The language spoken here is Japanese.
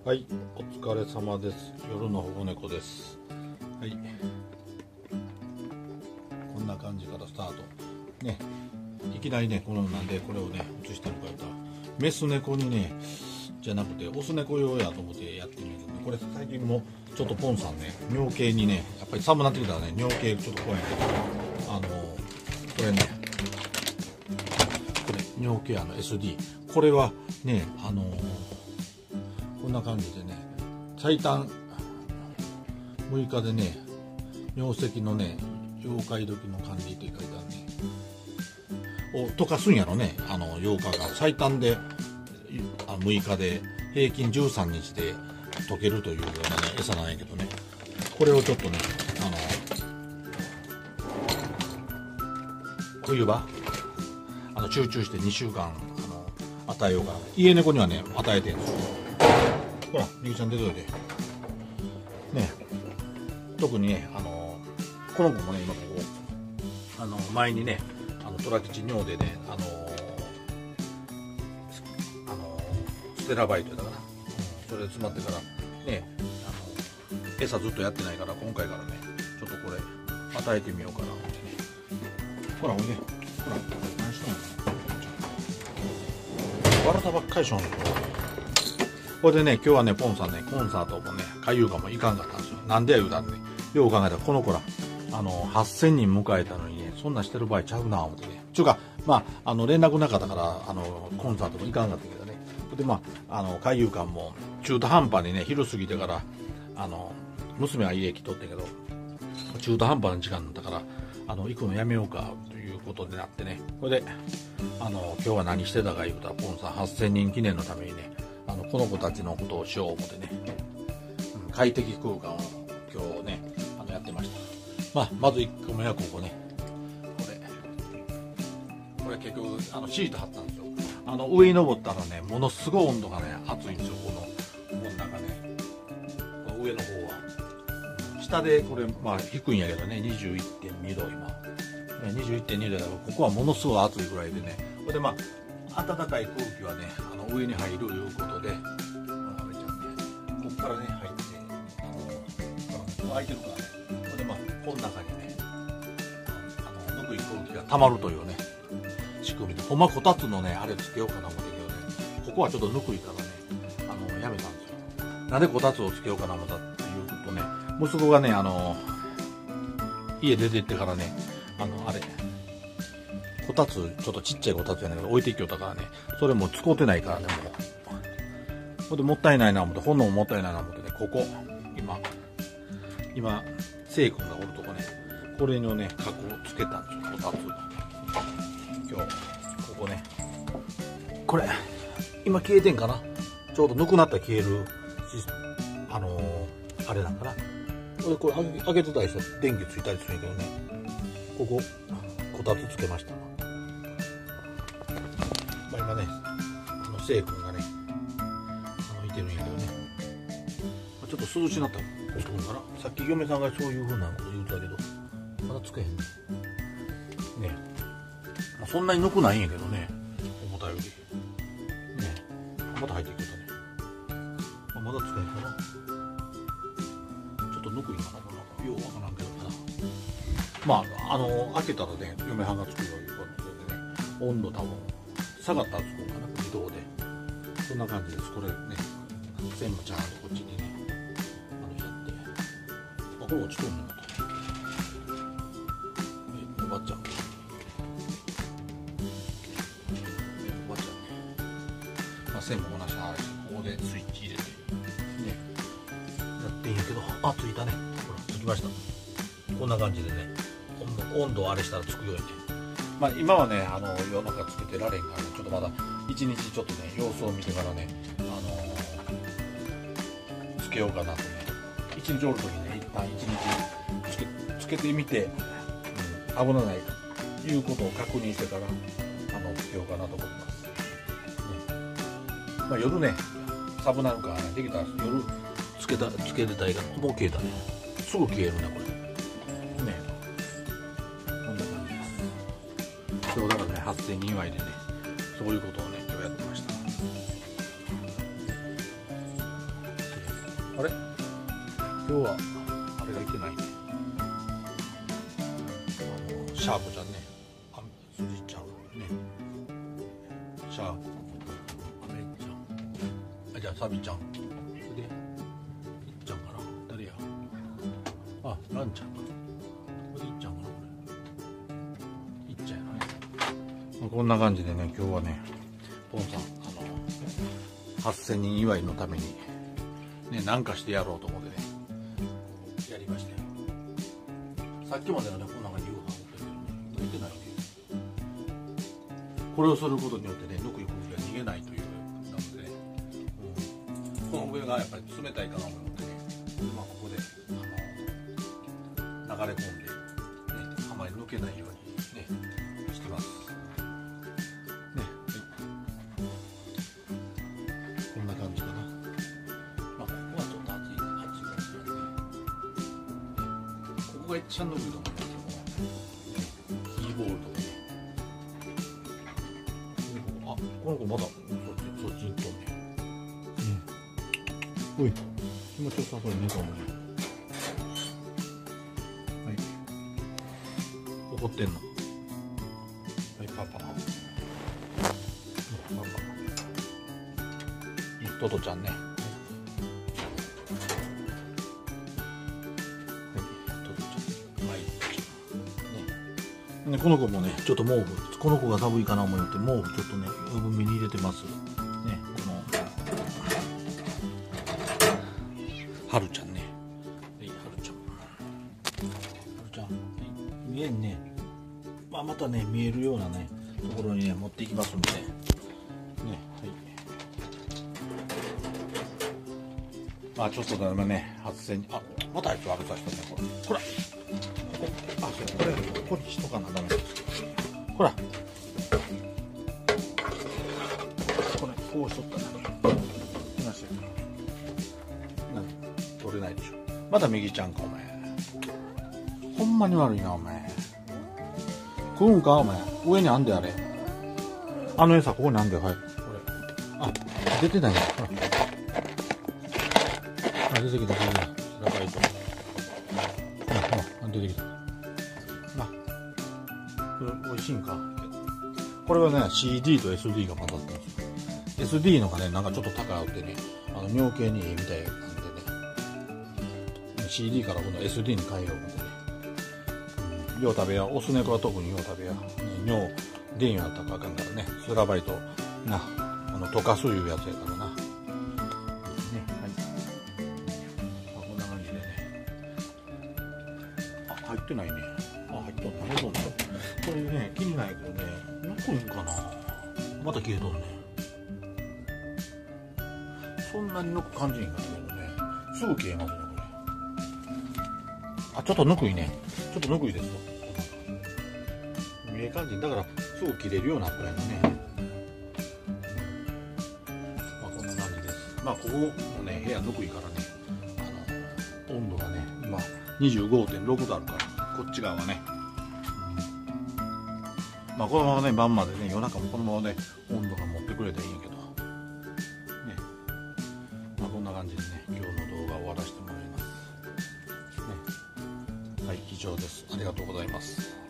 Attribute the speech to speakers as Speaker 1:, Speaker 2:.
Speaker 1: はい、お疲れ様です。夜の保護猫です。はい、こんな感じからスタートね。いきなりね、このなんでこれをね映したのか言ったら、メス猫にねじゃなくてオス猫用やと思ってやってみるけど、これ最近もちょっとポンさんね、尿系にね、やっぱり寒くなってきたらね、尿系ちょっと怖いんだけど、これね、これ尿ケアの SD、 これはね、こんな感じでね、最短6日でね、尿石のね、溶解時の管理って書いてあるね、を溶かすんやろね、8日が最短で6日で平均13日で溶けるというようなね、餌なんやけどね、これをちょっとね、冬場集中して2週間与えようかな。家猫にはね与えてるんですよ。ほらリクちゃん出といてね。特にねこの子もね、今ここ前にねトラ吉尿でねステラバイトだから、それで詰まってからね、餌ずっとやってないから、今回からねちょっとこれ与えてみようかな思ってね。ほらおいで、ほら何しとんの、笑ったばっかりしょんの。これでね、今日はね、ポンさんね、コンサートもね、海遊館も行かんかったんですよ。なんでや言うたんで、ね、よう考えたら、この子ら、8000人迎えたのにね、そんなしてる場合ちゃうな思ってね。ちゅうか、まあ、連絡なかったから、コンサートも行かんかったけどね。で、まあ、海遊館も中途半端にね、昼過ぎてから、娘は家来とってんけど、中途半端な時間だったから、行くのやめようか、ということになってね。これで、今日は何してたか言うたら、ポンさん8000人記念のためにね、この子たちのことをしよう思ってね、快適空間を今日ね、やってました。まず1個目はここね。これ結局、シート貼ったんですよ。上に登ったらね、ものすごい温度がね、暑いんですよ、この中ね。この上の方は。下でこれ、低いんやけどね、21.2 度今。21.2 度だから、ここはものすごい暑いぐらいでね。これで暖かい空気はね、上に入るということで、アメちゃんね、ここからね、入って、開いてるからね、これでこの中にね、ぬくい空気が溜まるというね、仕組みで、ほんまこたつのね、あれつけようかな思ってるけどね、ここはちょっとぬくいからね、やめたんですよ。なんでこたつをつけようかな思ったっていうとね、息子がね、家出て行ってからね、こたつ、ちょっとちっちゃいこたつやねんけど、置いていきよったからね、それも使うてないからね、もう。ほんで、もったいないな思って、ほんのももったいないな思ってね、ここ、今、せい君がおるとこね、これのね、角をつけたんですよ、こたつ。今日、ここね。これ、今消えてんかな、ちょうどぬくなったら消える、あれなんかな。これ開けてたりしたら電気ついたりするんやけどね、ここ、こたつつけました。今ね、せい君がね、いてるんやけどね、ちょっと涼しなったことかな。さっき嫁さんがそういう風なこと言うたけど、まだつけへんね。ね、そんなにぬくないんやけどね、思ったより。ね、また入ってきたね。まだつけへんかな。ちょっとぬくいかな、この中。ようわからんけどな。開けたらね、嫁はんがつくよういうことでね、温度多分、下がったらつくんかな、自動で。そんな感じです。これね、線もちゃんとこっちにね、やって。これ落ちとんのかと。おばちゃん。おばちゃんね。線も同じ話して、ここでスイッチ入れて、ね、やっていいんやけど、ついたね。ほら、つきました。こんな感じでね、温度をあれしたらつくようにね。今はね、夜中つけてられんからね、ちょっとまだ一日ちょっとね、様子を見てからね、つけようかなとね、一日おるときね、一旦一日つけてみて、危なないということを確認してから、つけようかなと思ってます。ね、夜ね、寒なるからね、できたら夜つけてたいから、もう消えたね。すぐ消えるね、これ。今日だからね、8000人祝いでね、そういうことをね、今日やってました。 あれ今日はあれがいてないね。シャープちゃんね、スジちゃんね、シャープ、アメちゃん、じゃあサビちゃん、で、いっちゃんかな、誰や、あ、ランちゃんか、これいっちゃんかな、これ、いっちゃんやなね。こんな感じでね、今日はね、ポンさん、8000人祝いのために、ね、なんかしてやろうと思ってね、やりましたよ。さっきまでのね、こんな感じで夕飯抜いてないね。これをすることによってね、ぬくい空気が逃げないというなのでね、この上がやっぱり冷たいかなと思ってね、ここで流れ込んで、ね、あまり抜けないようにねしてます。ね、はい、こんな感じかな。ここはちょっと熱い感じなんで、ここが一番ぬくいと思いますけども、キーボールとかね。この子まだそっちに行っとんね。おい、気持ちよさそうに寝たもんね。はい。怒ってんの。はい、パパ。トトちゃんね。はい、トトちゃん。はい。ね、この子もね、ちょっと毛布、この子が寒いかな思って毛布ちょっとね、余分に入れてます。ね、このはるちゃんね。はい、はるちゃん。はるちゃん、はい、見えんね。またね、見えるようなね、ところにね、持っていきますんでね。ね、はい。ちょっとだめね、8000人、またあいつ悪さしたね、これ。ほら。これ、ここにしとかなダメ。ほら。これ、こうしとったな。取れないでしょ。まだ右ちゃんか、お前。ほんまに悪いな、お前。食うんか、お前。上にあんで、あれ。あの餌、ここにあんで、はい。これ。出てないね。ほら。出てきた、出てきた。高いと。出てきた。これ美味しいんか。これはね、CD と SD が混ざってます。SD のがね、なんかちょっと高くてね、尿系にいいみたいなんでね、CD から今度 SD に変えようみたいな。よう食べや、オス猫は特によう食べや、尿、電油やったらあかんからね、スラバイト、溶かすいうやつやからな。ね、はい。こんな感じでね。入ってないね。入っとんな。ほとんど。これね、気にないけどね、抜くんかな。また消えとんね。そんなに抜く感じになるけどね、すぐ消えますね、これ。ちょっとぬくいね。ちょっとぬくいですと。ええ感じだから、すぐ切れるようなくらいのね。こんな感じです。ここもね、部屋ぬくいからね、温度がね、今、25.6 度あるから、こっち側はね。このままね、晩までね、夜中もこのままね、温度が持ってくれたらいいんやけど。ね。こんな感じでね、今日の動画を終わらせてもらいます。ね。はい、以上です。ありがとうございます。